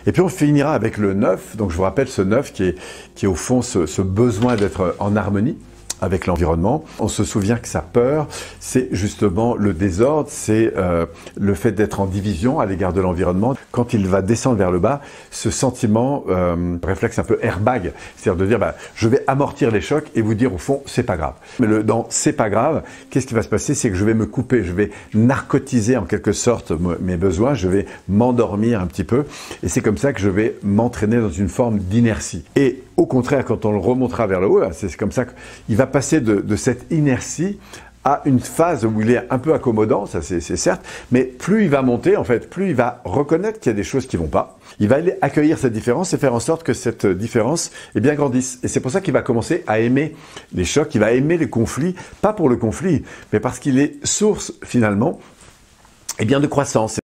Et puis on finira avec le 9, donc je vous rappelle ce 9 qui est au fond ce besoin d'être en harmonie avec l'environnement. On se souvient que sa peur, c'est justement le désordre, c'est le fait d'être en division à l'égard de l'environnement. Quand il va descendre vers le bas, ce sentiment, réflexe un peu airbag, c'est-à-dire de dire je vais amortir les chocs et vous dire au fond c'est pas grave. Mais dans c'est pas grave, qu'est-ce qui va se passer? C'est que je vais me couper, je vais narcotiser en quelque sorte mes besoins, je vais m'endormir un petit peu et c'est comme ça que je vais m'entraîner dans une forme d'inertie. Et au contraire, quand on le remontera vers le haut, c'est comme ça qu'il va passer de cette inertie à une phase où il est un peu accommodant, ça c'est certes, mais plus il va monter, en fait, plus il va reconnaître qu'il y a des choses qui vont pas. Il va aller accueillir cette différence et faire en sorte que cette différence grandisse. Et c'est pour ça qu'il va commencer à aimer les chocs, il va aimer les conflits, pas pour le conflit, mais parce qu'il est source finalement de croissance.